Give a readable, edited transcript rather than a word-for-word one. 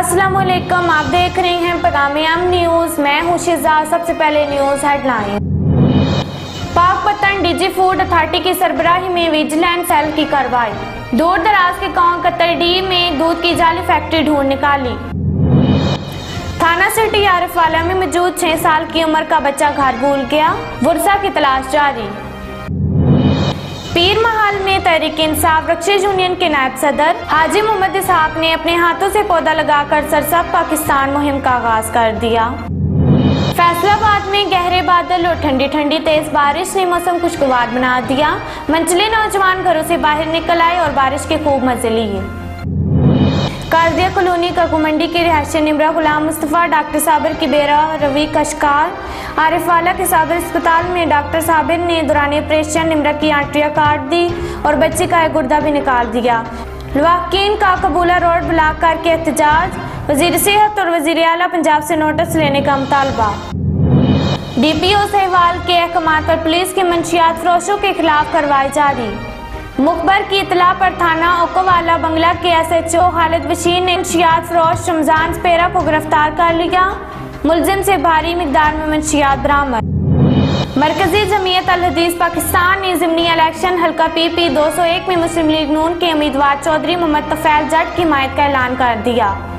अस्सलामुअलैकुम, आप देख रहे हैं पैगाम न्यूज। मैं हूं शिजा। सबसे पहले न्यूज हेडलाइन। पाक पतन डीजी फूड अथॉरिटी की सरबराही में विजिलेंस सेल की कार्रवाई। दूर दराज के गांव कतरडी में दूध की जाली फैक्ट्री ढूंढ निकाली। थाना सिटी आरिफवाला में मौजूद 6 साल की उम्र का बच्चा घर भूल गया, वर्षा की तलाश जारी। पीर महल में तहरीक इंसाफ रक्षित यूनियन के नायब सदर हाजी मोहम्मद इसहाक ने अपने हाथों से पौधा लगाकर सरसब्ज पाकिस्तान मुहिम का आगाज कर दिया। फैसलाबाद में गहरे बादल और ठंडी ठंडी तेज बारिश ने मौसम खुशगवार बना दिया। मंचले नौजवान घरों से बाहर निकल आए और बारिश के खूब मजे लिए। कादिया कॉलोनी काकुमंडी के रिहायशी निमरा गुलाम मुस्तफ़ा डॉक्टर साबिर की बेरा रवि का शिकार। आरिफवाला के सदर अस्पताल में डॉक्टर साबिर ने दौरान ऑपरेशन निमरा की आर्टरियां काट दी और बच्चे का एक गुर्दा भी निकाल दिया। लवाकिन का कबूला रोड ब्लॉक करके एहतजाज। वजीर सेहत और वजीर आला पंजाब से नोटिस लेने का मुतालबा। DPO सहवाल के अहकाम पर पुलिस के मंशियात फरोशों के खिलाफ कार्रवाई जारी। मुखबर की इतला पर थाना ओकोवाला बंगला के SHO खालिद बशीर ने मंशियात फरोश रमजान स्पेरा को गिरफ्तार कर लिया। मुलजिम से भारी मिकदार में मंशियात बरामद। मरकजी जमीयत अल हदीस पाकिस्तान ने ज़िमनी इलेक्शन हल्का PP 201 में मुस्लिम लीग नून के उम्मीदवार चौधरी मोहम्मद तफैल जट की हिमायत का ऐलान कर दिया।